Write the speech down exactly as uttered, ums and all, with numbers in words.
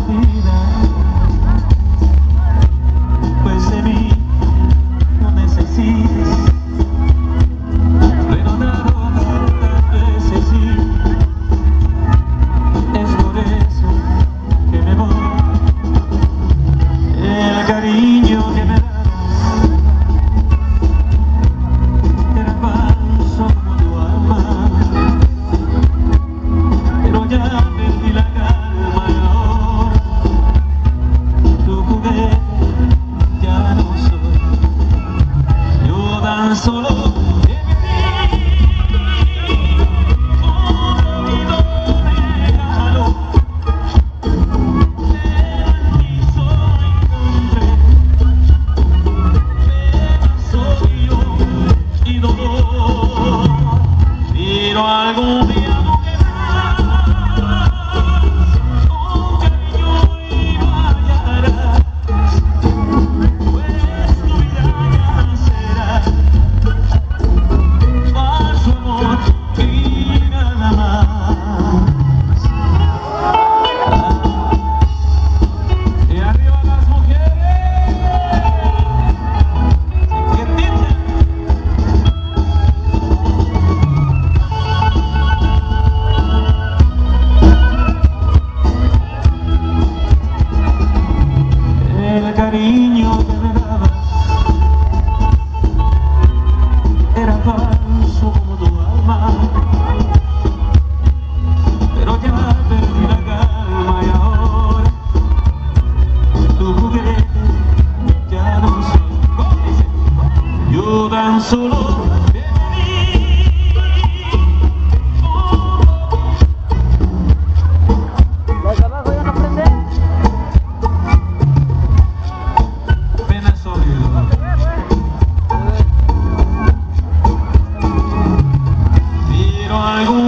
vida, pues de mí no necesites, pero dado tantas veces sí, es por eso que me voy. El cariño que me dabas era falso como tu alma, pero ya perdí la calma y ahora tu juguete ya no soy. Yo tan solo de mi olvido regalo, pero en ti solo encontré soy yo y dolor. Pero algún día no quedarás con cariño y lo hallarás, pues tu vida ya será falso amor y nada más. Y arriba las mujeres, que dicen. El cariño que me dabas era falso como tu alma, pero ya perdí la calma y ahora tu juguete ya no soy. ¿Cómo dice? Yo tan solo de mí. ¿Los de abajo ya no prenden? Pena sólido. Pero algún